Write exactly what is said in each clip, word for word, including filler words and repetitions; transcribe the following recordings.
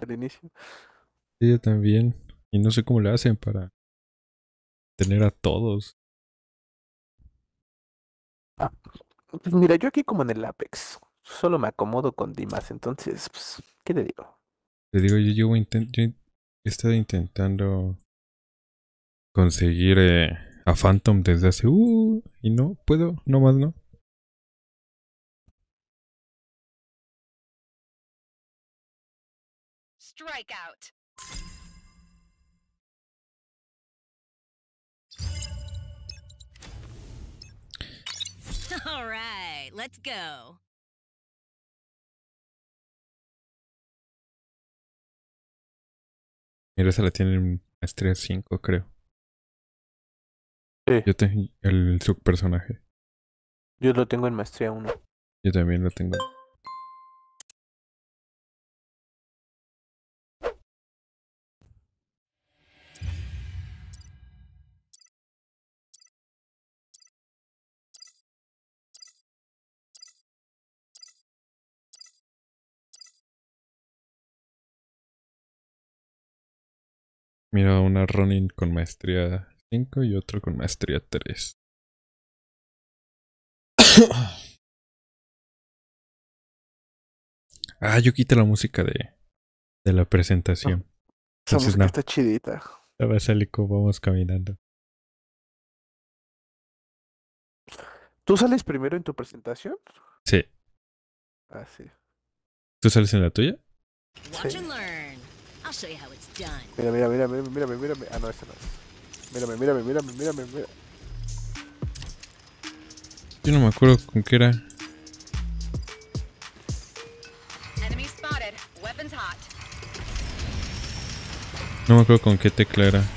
al inicio. Sí, yo también. Y no sé cómo le hacen para tener a todos. Ah, pues mira, yo aquí como en el Apex, solo me acomodo con Dimas, entonces, pues, ¿qué te digo? Te digo, yo, llevo inten- yo he estado intentando conseguir eh, a Phantom desde hace... Uh, y no puedo, no más no. Strikeout. All right, let's go. Mira, esa la tiene en maestría cinco, creo. Sí, Yo te, el subpersonaje. yo lo tengo en maestría uno. Yo también lo tengo. Mira, una Ronin con maestría cinco y otro con maestría tres. Ah, yo quité la música de, de la Ah, presentación. esa Entonces, música no, está chidita. la va a salir como vamos caminando. ¿Tú sales primero en tu presentación? Sí. Ah, sí. ¿Tú sales en la tuya? Sí. Watch and learn. I'll show you how it's done. Mira, mira, mira, mira, mírame, mírame. Ah, no, esta no es. Mírame, mírame, mírame, mírame, mira. Yo no me acuerdo con qué era. Enemy spotted. Weapons hot. No me acuerdo con qué tecla era.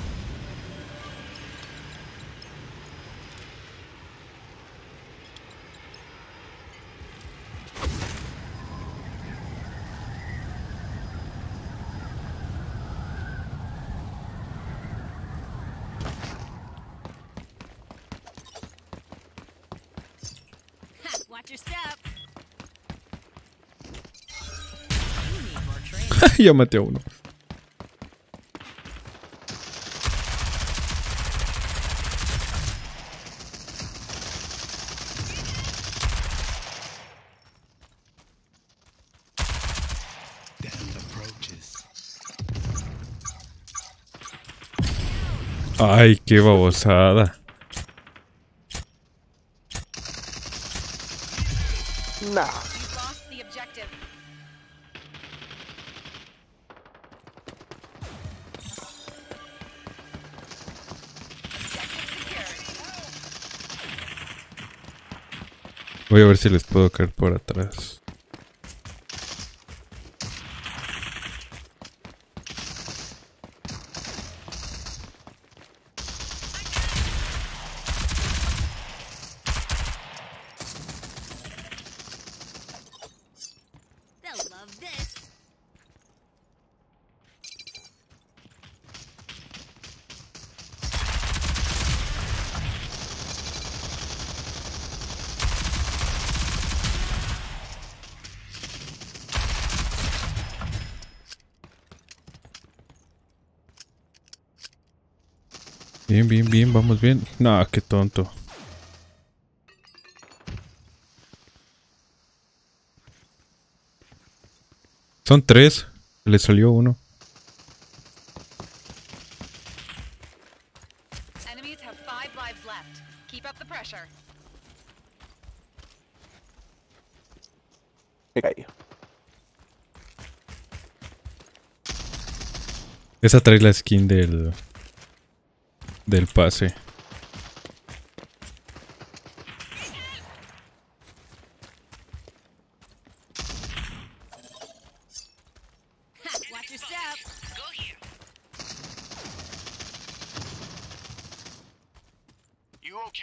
Watch your step. You need more training. Ya maté a uno. Ay, qué babosada. Nah. You've lost the objective. Objective secured. Voy a ver si les puedo caer por atrás. They'll love this. Bien, bien, bien, vamos bien. No, qué tonto. Son tres. Le salió uno. Enemies have five lives left. Keep up the pressure. Me caí. Esa trae la skin del... del pase. Watch your step. Go here. You okay?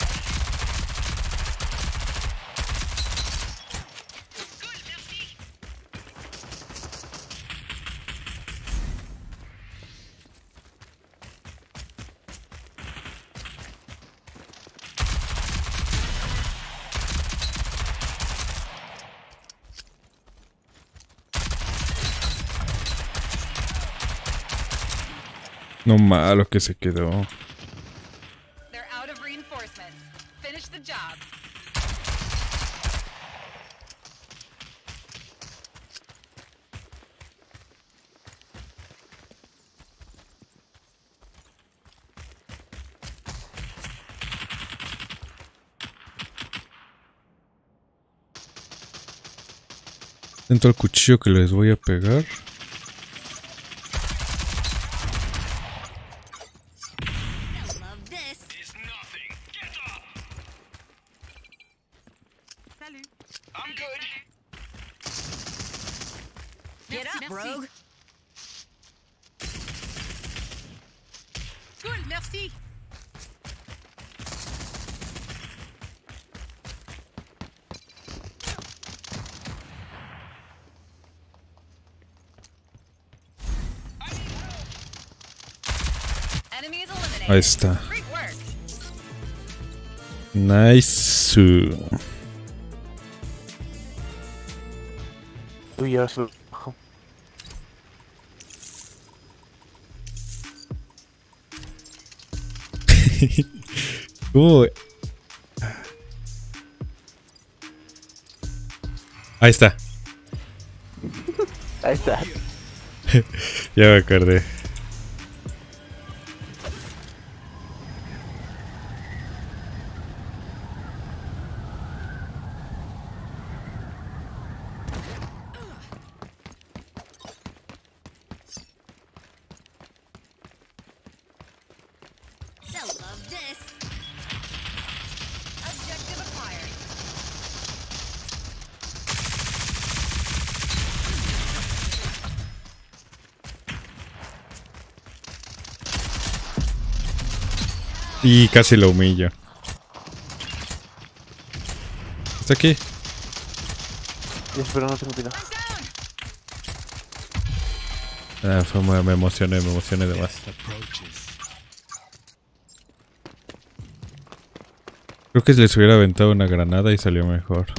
Good, merci. No malo que se quedó. They're out of reinforcements. Finish the job. Dentro del cuchillo que les voy a pegar. They'll love this. It's nothing. Get up. Salut. I'm good. Get Merci, up, merci. rogue. Cool, merci. Enemies eliminated. Ahí está. Great work. Nice. Tú llevas el bajo. Uy. Ahí está. Ahí está. Ya me acordé. They'll love this. Objective acquired. Y casi lo humillo. Está aquí. Ya, pero no tengo vida. Ah, fue muy- me emocioné, me emocioné de más. Creo que les hubiera aventado una granada y salió mejor.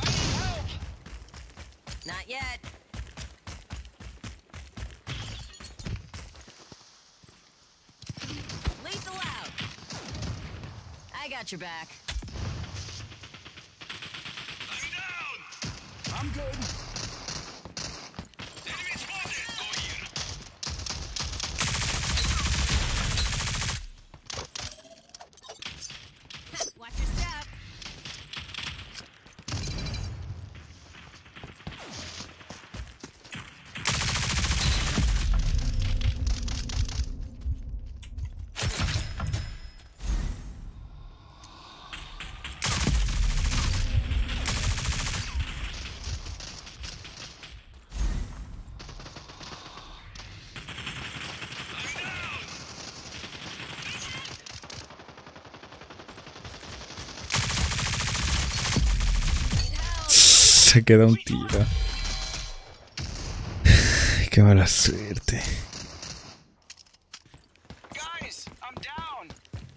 Not yet. Lethal out. I got your back. I'm down. I'm good. Enemy spotted. Go here. Watch your step. Se queda un tiro. Qué mala suerte. Guys, I'm down.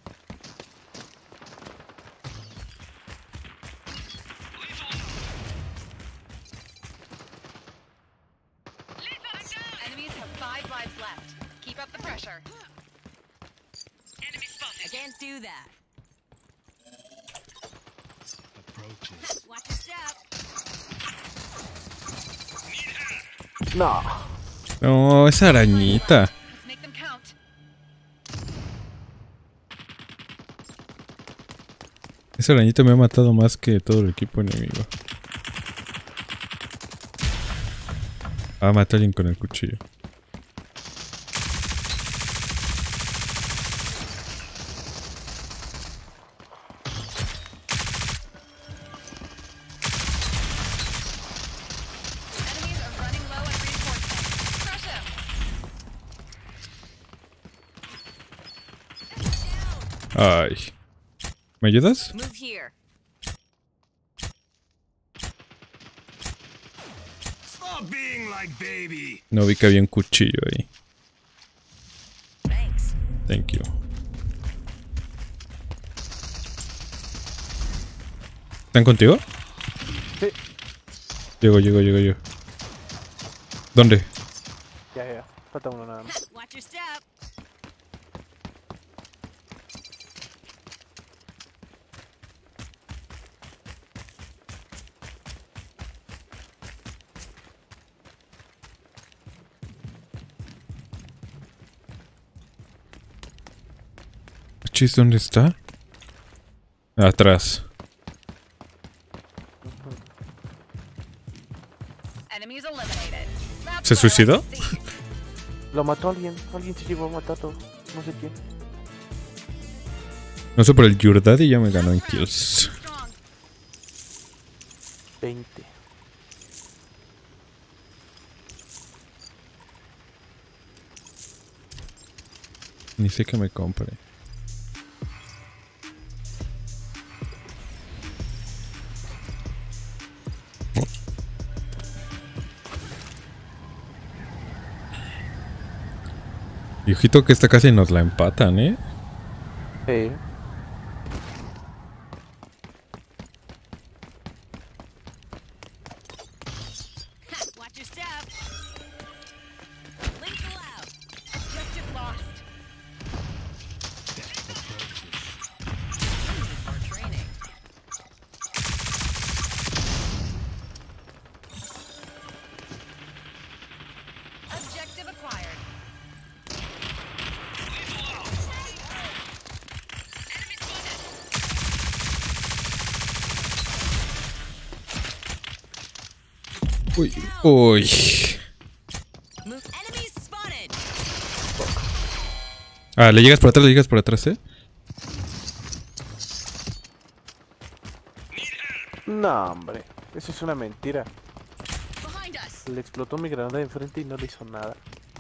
Lethal. Lethal, I'm down. Enemies have five lives left. Keep up the pressure. Enemy I spotted. can't do that. Watch your step. No. No, esa arañita. Let's make them count. Esa arañita me ha matado más que todo el equipo enemigo. Ah, maté a alguien con el cuchillo. Enemies are running low on reinforcements. Crush them. Ay. ¿Me ayudas? Move here. Stop being like baby. No vi que había un cuchillo ahí. Thanks. Thank you. ¿Están contigo? Sí. Llego, llego, llego yo. ¿Dónde? Ya, ya. Falta uno nada más. Watch your step. manches, ¿dónde está? Atrás. Enemies eliminated. That's ¿Se what I suicidó? like to see. Lo mató alguien. Alguien se llegó a matar todo. No sé quién. No sé por el Yurdad y ya me ganó en kills. Strong. veinte. Ni sé que me compre. Y ojito que esta casi nos la empatan, ¿eh? Sí. Watch your step. Lethal out. Objective lost. More training. Objective acquired. Uy, uy. Enemies spotted. Ah, le llegas por atrás, le llegas por atrás, ¿eh? No, hombre. Eso es una mentira. Behind us. Le explotó mi granada de enfrente y no le hizo nada.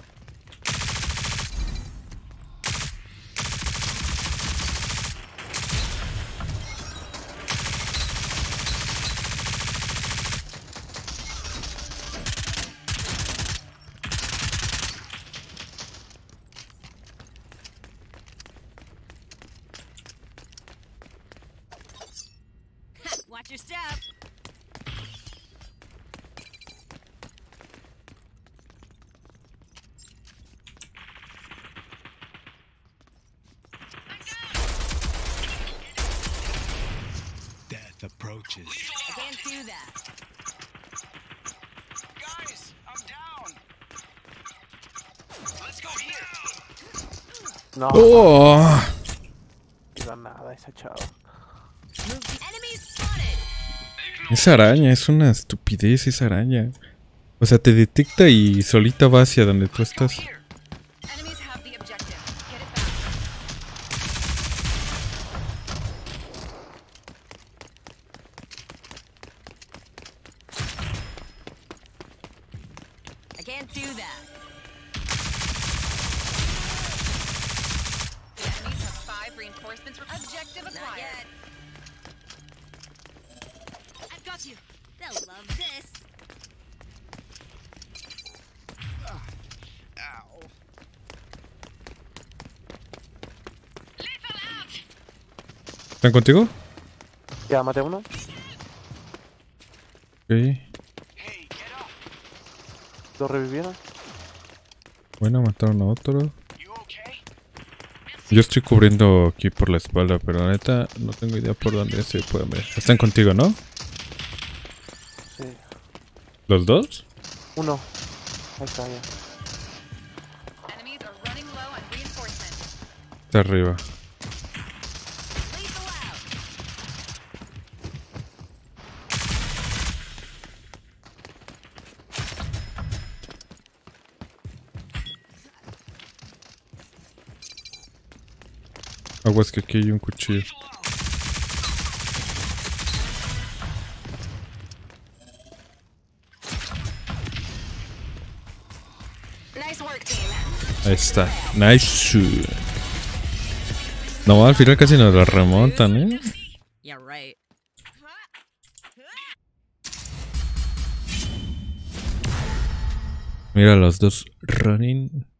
Watch your step. Death approaches. I can't do that. Guys, I'm down. Let's go here. No, ¡Oh! no iba nada esa chava. Enemies spotted. Esa araña es una estupidez, esa araña. O sea, te detecta y solita va hacia donde tú estás. Here. Enemies have the objective. Get it back. I can't do that. The enemies have five reinforcements. Objective acquired. I've got you. They'll love this. Ow. ¿Están contigo? Ya maté a uno. Ok. Hey, get up. Lo revivieron. Bueno, mataron a otro. You okay? Yo estoy cubriendo aquí por la espalda, pero la neta no tengo idea por dónde se pueden ver. Están contigo, ¿no? Sí. ¿Los dos? Uno. Ahí está ya. Enemies are running low on reinforcements. Está arriba. Lethal out. Aguas que aquí hay un cuchillo. Nice work, team. Ahí está. Nice. No, al final casi nos la remontan, ¿eh? Yeah, right. Mira los dos running.